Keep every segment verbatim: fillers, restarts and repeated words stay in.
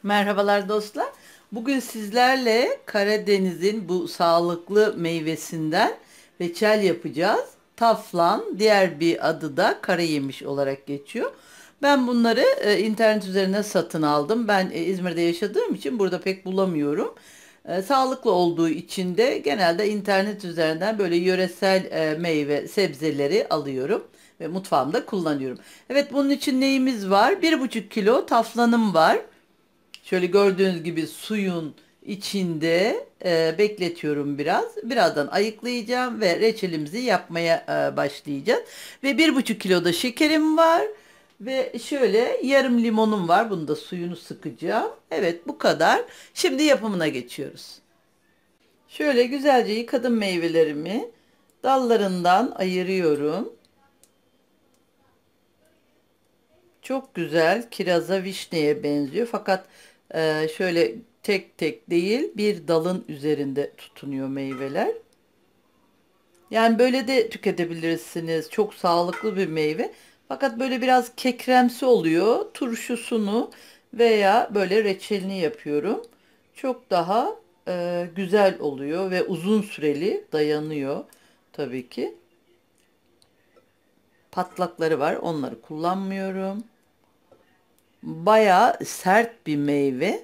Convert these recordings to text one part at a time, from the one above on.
Merhabalar dostlar. Bugün sizlerle Karadeniz'in bu sağlıklı meyvesinden reçel yapacağız. Taflan, diğer bir adı da karayemiş olarak geçiyor. Ben bunları e, internet üzerine satın aldım. Ben e, İzmir'de yaşadığım için burada pek bulamıyorum. E, sağlıklı olduğu için de genelde internet üzerinden böyle yöresel e, meyve, sebzeleri alıyorum ve mutfağımda kullanıyorum. Evet, bunun için neyimiz var? Bir buçuk kilo taflanım var. Şöyle gördüğünüz gibi suyun içinde e, bekletiyorum biraz. Birazdan ayıklayacağım ve reçelimizi yapmaya e, başlayacağız. Ve bir buçuk kilo da şekerim var. Ve şöyle yarım limonum var. Bunu da suyunu sıkacağım. Evet, bu kadar. Şimdi yapımına geçiyoruz. Şöyle güzelce yıkadım meyvelerimi. Dallarından ayırıyorum. Çok güzel kiraza vişneye benziyor. Fakat e, şöyle tek tek değil bir dalın üzerinde tutunuyor meyveler. Yani böyle de tüketebilirsiniz. Çok sağlıklı bir meyve. Fakat böyle biraz kekremsi oluyor. Turşusunu veya böyle reçelini yapıyorum. Çok daha e, güzel oluyor ve uzun süreli dayanıyor tabii ki. Patlakları var. Onları kullanmıyorum. Bayağı sert bir meyve.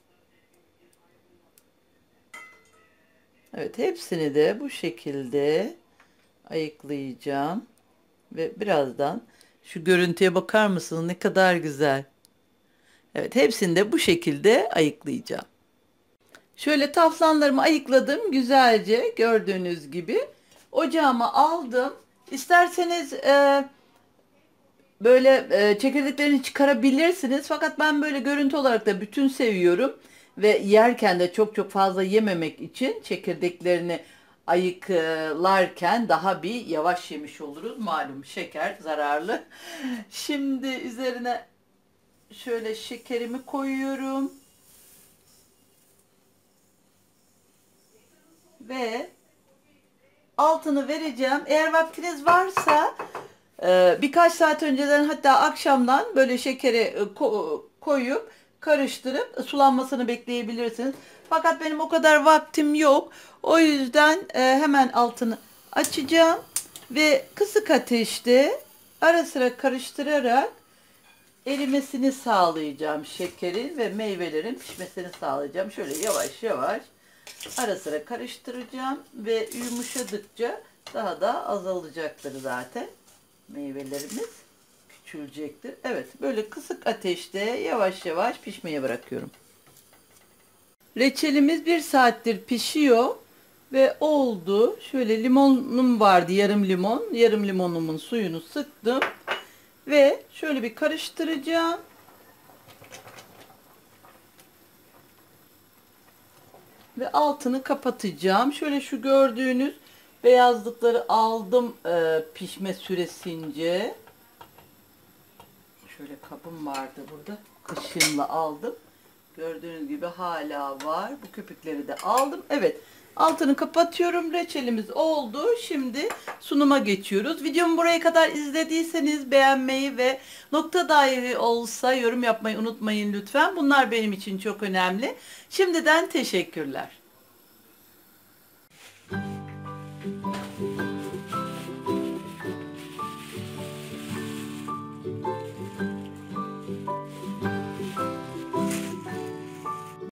Evet, hepsini de bu şekilde ayıklayacağım. Ve birazdan şu görüntüye bakar mısınız? Ne kadar güzel. Evet, hepsini de bu şekilde ayıklayacağım. Şöyle taflanlarımı ayıkladım güzelce gördüğünüz gibi. Ocağıma aldım. İsterseniz e, böyle e, çekirdeklerini çıkarabilirsiniz. Fakat ben böyle görüntü olarak da bütün seviyorum. Ve yerken de çok çok fazla yememek için çekirdeklerini ayıklarken daha bir yavaş yemiş oluruz. Malum şeker zararlı. Şimdi üzerine şöyle şekerimi koyuyorum. Ve altını vereceğim. Eğer vaktiniz varsa e, birkaç saat önceden hatta akşamdan böyle şekeri e, ko- koyup karıştırıp sulanmasını bekleyebilirsiniz. Fakat benim o kadar vaktim yok. O yüzden e, hemen altını açacağım ve kısık ateşte ara sıra karıştırarak erimesini sağlayacağım şekerin ve meyvelerin pişmesini sağlayacağım. Şöyle yavaş yavaş ara sıra karıştıracağım ve yumuşadıkça daha da azalacaktır zaten meyvelerimiz. Küçülecektir. Evet, böyle kısık ateşte yavaş yavaş pişmeye bırakıyorum. Reçelimiz bir saattir pişiyor ve oldu. Şöyle limonum vardı, yarım limon. Yarım limonumun suyunu sıktım ve şöyle bir karıştıracağım. Ve altını kapatacağım. Şöyle şu gördüğünüz beyazlıkları aldım e, pişme süresince. Şöyle kabım vardı burada. Kaşığımla aldım. Gördüğünüz gibi hala var. Bu köpükleri de aldım. Evet. Altını kapatıyorum. Reçelimiz oldu. Şimdi sunuma geçiyoruz. Videomu buraya kadar izlediyseniz beğenmeyi ve nokta dahi olsa yorum yapmayı unutmayın lütfen. Bunlar benim için çok önemli. Şimdiden teşekkürler.